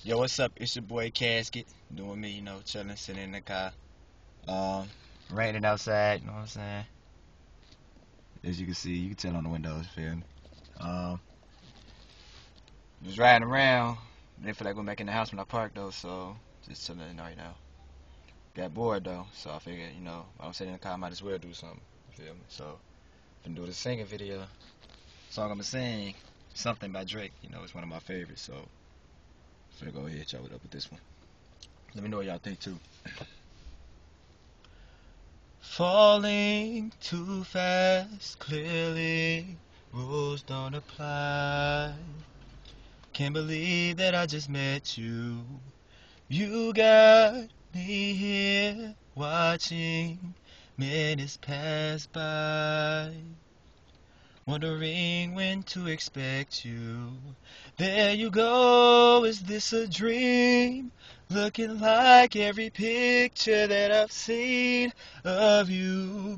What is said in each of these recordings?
Yo, what's up? It's your boy Casket. Doing me, chilling, sitting in the car. Um, Raining outside, you know what I'm saying? As you can see, you can tell on the windows, feel me? Um, just riding around. Didn't feel like going back in the house when I parked though, so just chilling right now. Got bored though, so I figured, while I'm sitting in the car, I might as well do something. You feel me? So, finna do the singing video. Song I'ma sing, Something by Drake. It's one of my favorites, so finna go ahead, chop it up with this one. Let me know what y'all think too. Falling too fast, clearly rules don't apply. Can't believe that I just met you. You got me here watching minutes pass by, wondering when to expect you. There you go, is this a dream? Looking like every picture that I've seen of you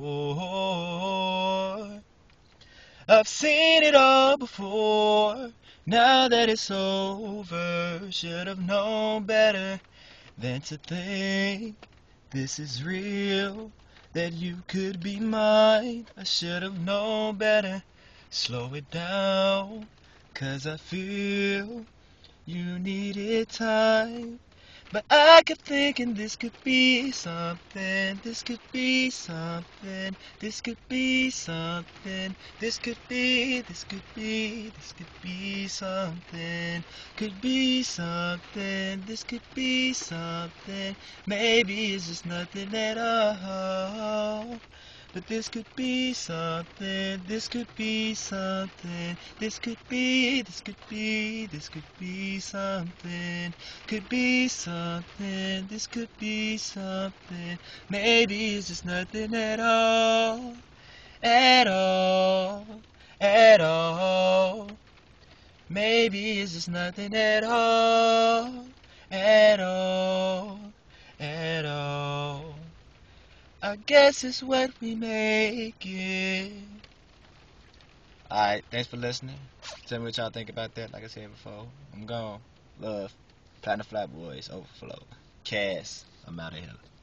before. I've seen it all before. Now that it's over, should have known better than to think this is real, that you could be mine. I should have known better. Slow it down, 'cause I feel you needed time. But I kept thinking this could be something, this could be something, this could be something, this could be, this could be, this could be something, could be something, this could be something, maybe it's just nothing at all. But this could be something, this could be something, this could be, this could be, this could be something, could be something, this could be something, maybe it's just nothing at all, at all, at all, maybe it's just nothing at all, at all, at all. I guess it's what we make it. Alright, thanks for listening. Tell me what y'all think about that. Like I said before, I'm gone. Love. Platinum Flat Boys, Overflow. Cass, I'm out of here.